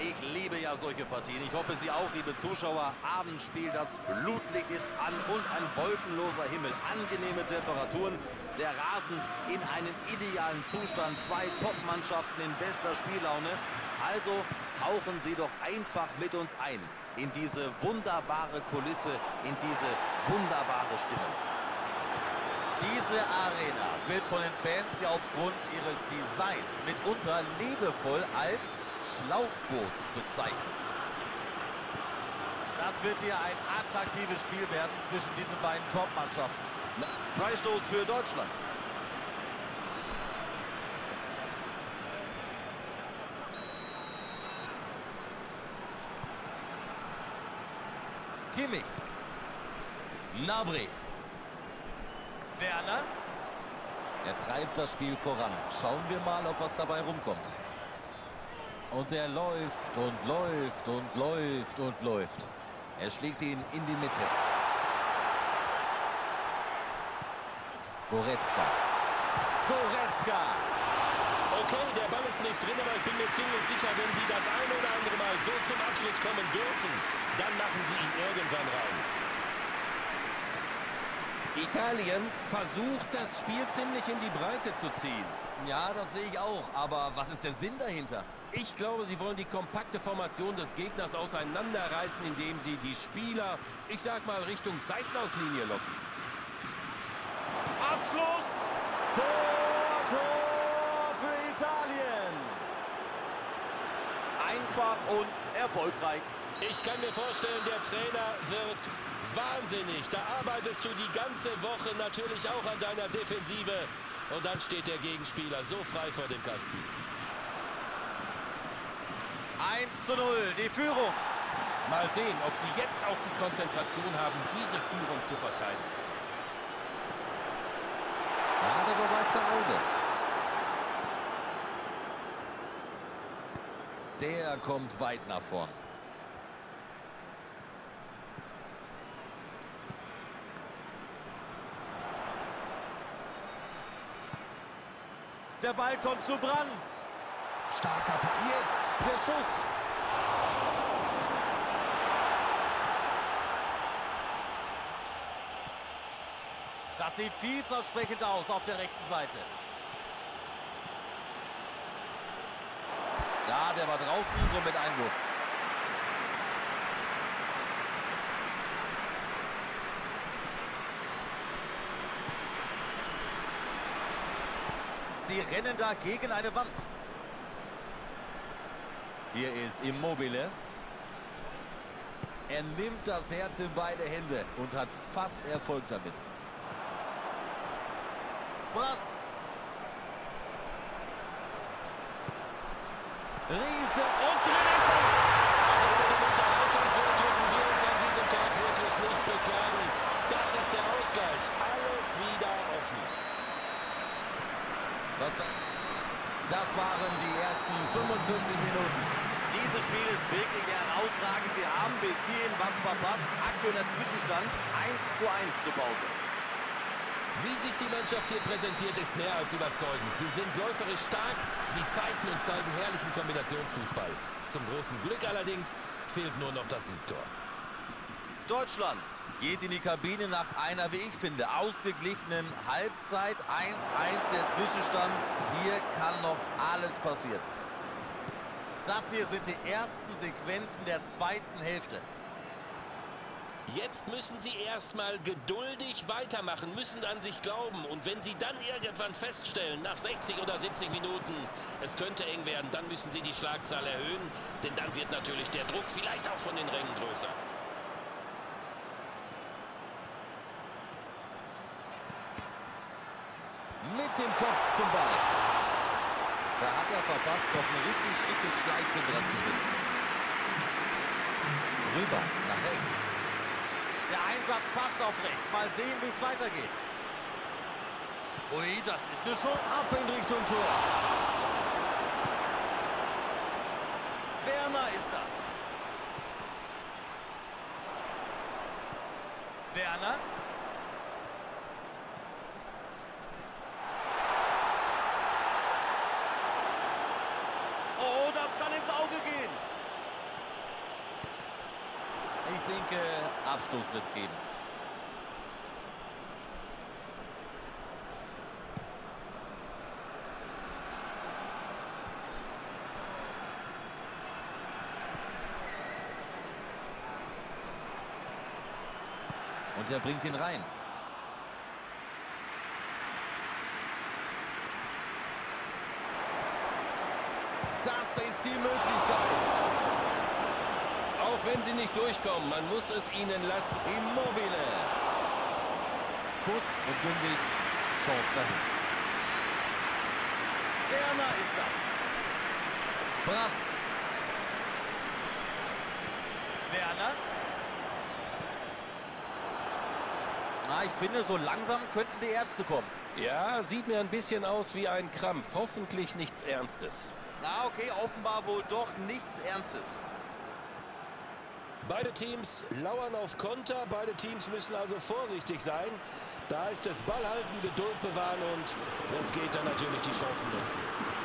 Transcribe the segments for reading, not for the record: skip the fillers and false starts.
Ich liebe ja solche Partien. Ich hoffe, Sie auch, liebe Zuschauer. Abendspiel, das Flutlicht ist an und ein wolkenloser Himmel. Angenehme Temperaturen. Der Rasen in einem idealen Zustand. Zwei Top-Mannschaften in bester Spiellaune. Also tauchen Sie doch einfach mit uns ein in diese wunderbare Kulisse, in diese wunderbare Stimmung. Diese Arena wird von den Fans ja aufgrund ihres Designs mitunter liebevoll als Schlauchboot bezeichnet. Das wird hier ein attraktives Spiel werden zwischen diesen beiden Top-Mannschaften. Freistoß für Deutschland. Kimmich. Gnabry. Werner. Er treibt das Spiel voran. Schauen wir mal, ob was dabei rumkommt. Und er läuft und läuft und läuft und läuft. Er schlägt ihn in die Mitte. Goretzka. Goretzka. Okay, der Ball ist nicht drin, aber ich bin mir ziemlich sicher, wenn Sie das ein oder andere Mal so zum Abschluss kommen dürfen, dann machen Sie ihn irgendwann rein. Italien versucht, das Spiel ziemlich in die Breite zu ziehen. Ja, das sehe ich auch. Aber was ist der Sinn dahinter? Ich glaube, sie wollen die kompakte Formation des Gegners auseinanderreißen, indem sie die Spieler, ich sag mal, Richtung Seitenauslinie locken. Abschluss! Tor, Tor für Italien! Einfach und erfolgreich. Ich kann mir vorstellen, der Trainer wird wahnsinnig. Da arbeitest du die ganze Woche natürlich auch an deiner Defensive. Und dann steht der Gegenspieler so frei vor dem Kasten. 1:0, die Führung. Mal sehen, ob sie jetzt auch die Konzentration haben, diese Führung zu verteidigen. Ja, der beweist der Auge. Der kommt weit nach vorn. Der Ball kommt zu Brandt. Starker Pass. Jetzt der Schuss. Das sieht vielversprechend aus auf der rechten Seite. Ja, der war draußen, somit Einwurf. Sie rennen da gegen eine Wand. Hier ist Immobile. Er nimmt das Herz in beide Hände und hat fast Erfolg damit. Brandt. Riese Und drin ist er! Also über den Unterhaltungswert dürfen wir uns an diesem Tag wirklich nicht beklagen. Das ist der Ausgleich. Alles wieder offen. Das waren die ersten 45 Minuten. Dieses Spiel ist wirklich herausragend. Sie haben bis hierhin was verpasst. Aktueller Zwischenstand 1:1 zur Pause. Wie sich die Mannschaft hier präsentiert, ist mehr als überzeugend. Sie sind läuferisch stark, sie fighten und zeigen herrlichen Kombinationsfußball. Zum großen Glück allerdings fehlt nur noch das Siegtor. Deutschland. Geht in die Kabine nach einer, wie ich finde, ausgeglichenen Halbzeit. 1:1 der Zwischenstand. Hier kann noch alles passieren. Das hier sind die ersten Sequenzen der zweiten Hälfte. Jetzt müssen sie erstmal geduldig weitermachen, müssen an sich glauben. Und wenn sie dann irgendwann feststellen, nach 60 oder 70 Minuten, es könnte eng werden, dann müssen sie die Schlagzahl erhöhen. Denn dann wird natürlich der Druck vielleicht auch von den Rängen größer. Mit dem Kopf zum Ball. Da hat er verpasst, noch ein richtig schickes Schleifchen dran zu finden. Rüber, nach rechts. Der Einsatz passt auf rechts. Mal sehen, wie es weitergeht. Ui, das ist eine Chance. Ab in Richtung Tor. Werner ist das. Werner. Oh, das kann ins Auge gehen. denke, Abstoß wird es geben. Und er bringt ihn rein. Das ist die Möglichkeit. Auch wenn sie nicht durchkommen, man muss es ihnen lassen. Immobile. Kurz und bündig, Chance dahin. Werner ist das. Brandt. Werner. Ich finde, so langsam könnten die Ärzte kommen. Ja, sieht mir ein bisschen aus wie ein Krampf. Hoffentlich nichts Ernstes. Na okay, offenbar wohl doch nichts Ernstes. Beide Teams lauern auf Konter. Beide Teams müssen also vorsichtig sein. Da ist es Ball halten, Geduld bewahren und, wenn es geht, dann natürlich die Chancen nutzen.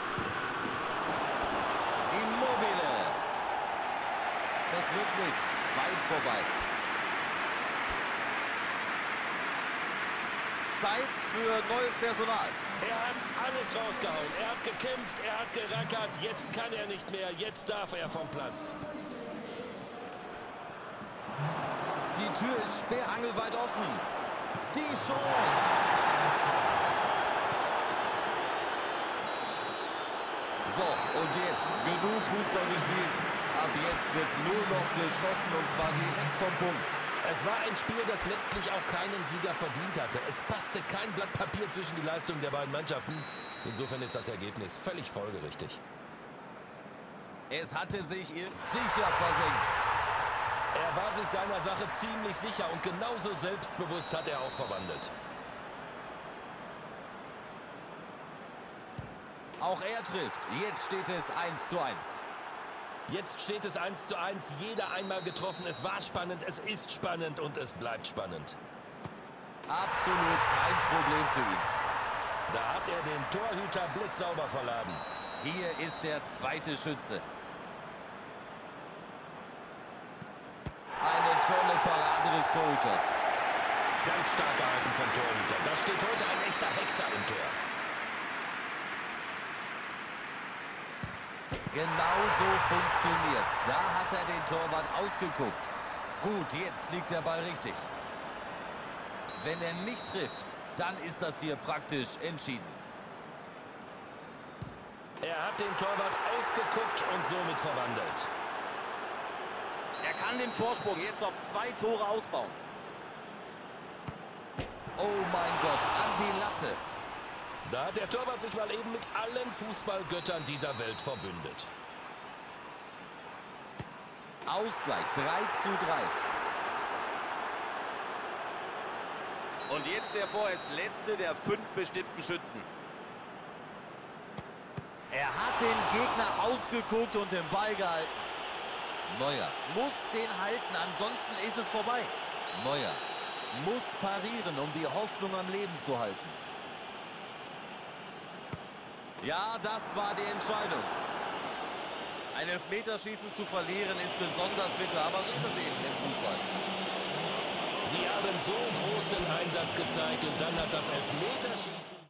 Immobile. Das wird nichts. Weit vorbei. Zeit für neues Personal. Er hat alles rausgehauen. Er hat gekämpft, er hat gerackert. Jetzt kann er nicht mehr. Jetzt darf er vom Platz. Die Tür ist sperrangelweit offen. Die Chance. So, und jetzt genug Fußball gespielt. Ab jetzt wird nur noch geschossen und zwar direkt vom Punkt. Es war ein Spiel, das letztlich auch keinen Sieger verdient hatte. Es passte kein Blatt Papier zwischen die Leistungen der beiden Mannschaften. Insofern ist das Ergebnis völlig folgerichtig. Es hatte sich sicher versenkt. Er war sich seiner Sache ziemlich sicher und genauso selbstbewusst hat er auch verwandelt. Auch er trifft. Jetzt steht es 1:1. Jetzt steht es 1:1. Jeder einmal getroffen. Es war spannend, es ist spannend und es bleibt spannend. Absolut kein Problem für ihn. Da hat er den Torhüter blitzsauber verladen. Hier ist der zweite Schütze. Eine tolle Parade des Torhüters. Ganz stark gehalten vom Torhüter. Da steht heute ein echter Hexer im Tor. Genau so funktioniert's. Da hat er den Torwart ausgeguckt. Gut, jetzt liegt der Ball richtig. Wenn er nicht trifft, dann ist das hier praktisch entschieden. Er hat den Torwart ausgeguckt und somit verwandelt. Er kann den Vorsprung jetzt auf 2 Tore ausbauen. Oh mein Gott, an die Latte. Da hat der Torwart sich mal eben mit allen Fußballgöttern dieser Welt verbündet. Ausgleich 3:3. Und jetzt der vorerst letzte der 5 bestimmten Schützen. Er hat den Gegner ausgeguckt und den Ball gehalten. Neuer Muss den halten, ansonsten ist es vorbei. Neuer muss parieren, um die Hoffnung am Leben zu halten. Ja, das war die Entscheidung. Ein Elfmeterschießen zu verlieren ist besonders bitter, aber so ist es eben im Fußball. Sie haben so großen Einsatz gezeigt und dann hat das Elfmeterschießen...